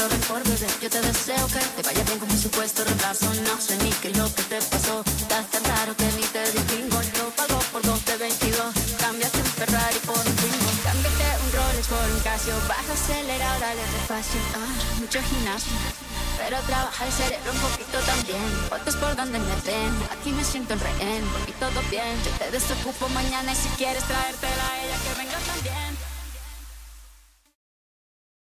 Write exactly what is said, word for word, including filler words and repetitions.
tanto rencor, bebé. Yo te deseo que te vaya bien con mi supuesto retraso. No sé ni qué es lo que te pasó. Estás tan raro que ni te distingo. Yo pago por dos de veintidós. Cambiaste un Ferrari por un Twingo. Cámbiate un Rolex por un Casio. Baja acelerado, dale despacio. Ah, mucho gimnasio, pero trabaja el cerebro un poquito también. Fotos por donde me ven, aquí me siento en rehén. Por mí todo bien, yo te desocupo mañana. Y si quieres traértela a ella, que venga también.